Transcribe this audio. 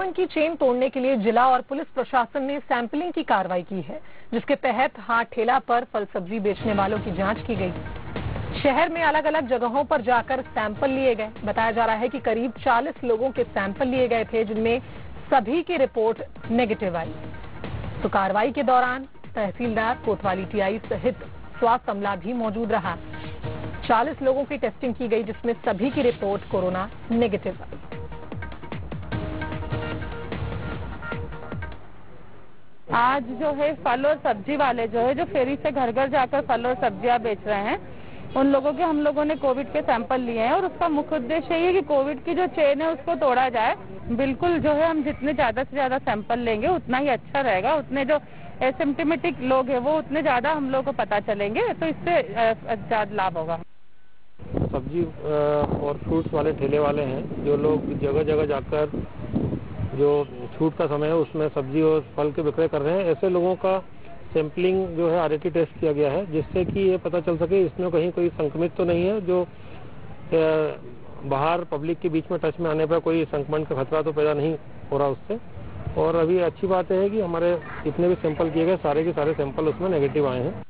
संक्रमण की चेन तोड़ने के लिए जिला और पुलिस प्रशासन ने सैंपलिंग की कार्रवाई की है, जिसके तहत हाट ठेला पर फल सब्जी बेचने वालों की जांच की गई। शहर में अलग अलग जगहों पर जाकर सैंपल लिए गए। बताया जा रहा है कि करीब 40 लोगों के सैंपल लिए गए थे, जिनमें सभी की रिपोर्ट नेगेटिव आई। तो कार्रवाई के दौरान तहसीलदार, कोतवाली टीआई सहित स्वास्थ्य अमला भी मौजूद रहा। 40 लोगों की टेस्टिंग की गई, जिसमें सभी की रिपोर्ट कोरोना नेगेटिव आई। आज जो है फल और सब्जी वाले जो फेरी से घर घर जाकर फल और सब्जियां बेच रहे हैं, उन लोगों के हम लोगों ने कोविड के सैंपल लिए हैं और उसका मुख्य उद्देश्य ये है कि कोविड की जो चेन है उसको तोड़ा जाए। बिल्कुल जो है हम जितने ज्यादा से ज्यादा सैंपल लेंगे उतना ही अच्छा रहेगा, उतने जो एसिम्प्टोमेटिक लोग हैं वो उतने ज्यादा हम लोग को पता चलेंगे, तो इससे ज्यादा लाभ होगा। सब्जी और फ्रूट्स वाले ठेले वाले हैं, जो लोग जगह जगह जाकर जो छूट का समय है उसमें सब्जी और फल के विक्रय कर रहे हैं, ऐसे लोगों का सैंपलिंग जो है RT टेस्ट किया गया है, जिससे कि ये पता चल सके इसमें कहीं कोई संक्रमित तो नहीं है, जो बाहर पब्लिक के बीच में टच में आने पर कोई संक्रमण का खतरा तो पैदा नहीं हो रहा उससे। और अभी अच्छी बात है कि हमारे जितने भी सैंपल किए गए सारे के सारे सैंपल उसमें नेगेटिव आए हैं।